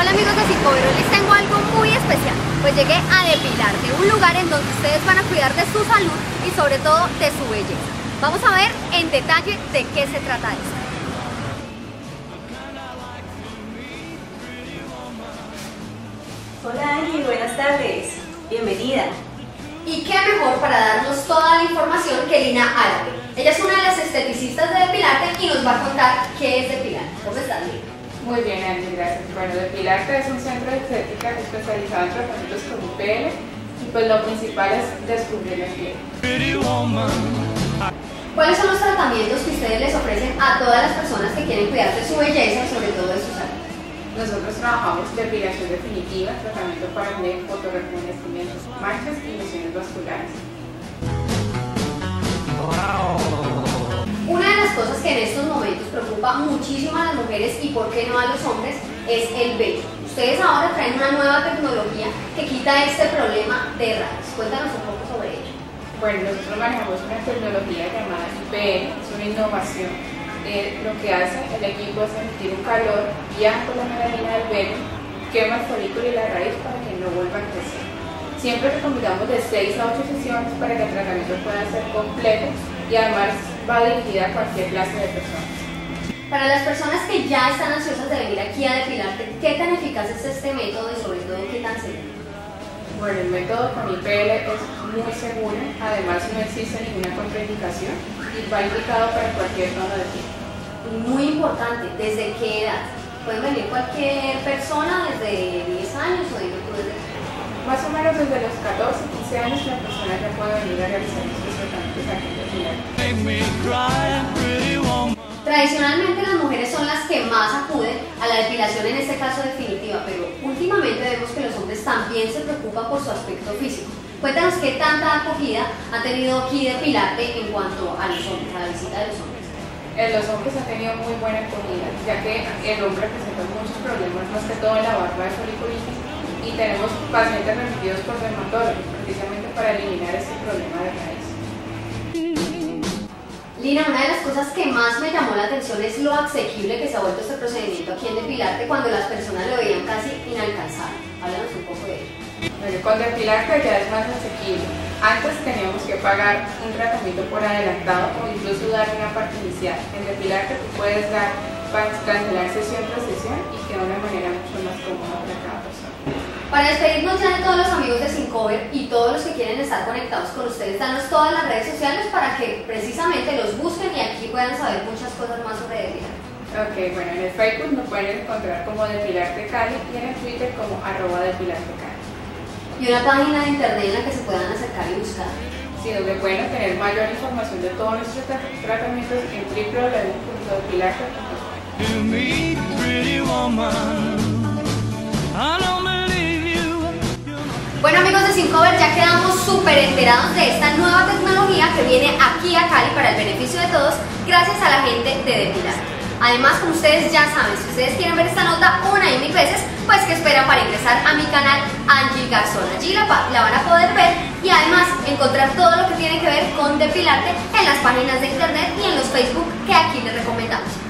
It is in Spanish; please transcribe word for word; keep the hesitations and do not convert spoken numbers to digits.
Hola amigos de Cincover, hoy les tengo algo muy especial. Pues llegué a Depilarte, un lugar en donde ustedes van a cuidar de su salud y sobre todo de su belleza. Vamos a ver en detalle de qué se trata esto. Hola Angie, buenas tardes. Bienvenida. Y qué mejor para darnos toda la información que Lina Árabe. Ella es una de las esteticistas de Depilarte y nos va a contar qué es Depilarte. ¿Cómo estás, Lina? Muy bien, Angie, gracias. Bueno, Depilarte es un centro de estética especializado en tratamientos con I P L y pues lo principal es descubrir la piel. ¿Cuáles son los tratamientos que ustedes les ofrecen a todas las personas que quieren cuidar de su belleza y sobre todo de su salud? Nosotros trabajamos depilación definitiva, tratamiento para acné, fotorrejuvenecimiento, manchas y lesiones vasculares. Una de las cosas que en estos momentos preocupa muchísimo a las mujeres y por qué no a los hombres es el vello. Ustedes ahora traen una nueva tecnología que quita este problema de raíz. Cuéntanos un poco sobre ello. Bueno, nosotros manejamos una tecnología llamada I P L, es una innovación. Eh, lo que hace el equipo es emitir un calor guiando la melanina del vello, quema el folículo y la raíz para que no vuelva a crecer. Siempre recomendamos de seis a ocho sesiones para que el tratamiento pueda ser completo y además va dirigida a cualquier clase de personas. Para las personas que ya están ansiosas de venir aquí a Depilarte, ¿qué tan eficaz es este método y sobre todo qué tan seguro? Bueno, el método con I P L es muy seguro, además no existe ninguna contraindicación y va indicado para cualquier tono de piel. Muy importante, ¿desde qué edad? ¿Pueden venir cualquier persona desde diez años o dime tú desde qué? Más o menos desde los catorce a quince años la persona ya puede venir a realizar estos tratamientos aquí en Depilarte. Tradicionalmente las mujeres son las que más acuden a la depilación, en este caso definitiva, pero últimamente vemos que los hombres también se preocupan por su aspecto físico. Cuéntanos qué tanta acogida ha tenido aquí Depilarte en cuanto a los hombres, a la visita de los hombres. En los hombres ha tenido muy buena acogida, ya que el hombre presenta muchos problemas, más que todo en la barba de foliculitis, y tenemos pacientes remitidos por dermatólogos, precisamente para eliminar este problema de raíz. Lina, una de las cosas que más me llamó la atención es lo asequible que se ha vuelto este procedimiento aquí en Depilarte cuando las personas lo veían casi inalcanzable. Háblanos un poco de ello. Bueno, con Depilarte ya es más asequible. Antes teníamos que pagar un tratamiento por adelantado o incluso dar una parte inicial. En Depilarte tú puedes dar para cancelar sesión tras sesión y que de una manera mucho más cómoda para cada persona. Para despedirnos ya de todos los amigos de Cincover y todos los que quieren estar conectados con ustedes, danos todas las redes sociales para que precisamente los busquen y aquí puedan saber muchas cosas más sobre Depilarte. Ok, bueno, en el Facebook nos pueden encontrar como Depilarte Cali y en el Twitter como arroba Depilarte Cali. Y una página de internet en la que se puedan acercar y buscar. Sí, donde pueden obtener mayor información de todos nuestros tratamientos en w w w punto depilarte punto com. Bueno amigos de Cincover, ya quedamos súper enterados de esta nueva tecnología que viene aquí a Cali para el beneficio de todos, gracias a la gente de Depilarte. Además, como ustedes ya saben, si ustedes quieren ver esta nota una y mil veces, pues que esperan para ingresar a mi canal Angie Garzón. Allí la, la van a poder ver y además encontrar todo lo que tiene que ver con Depilarte en las páginas de internet y en los Facebook que aquí les recomendamos.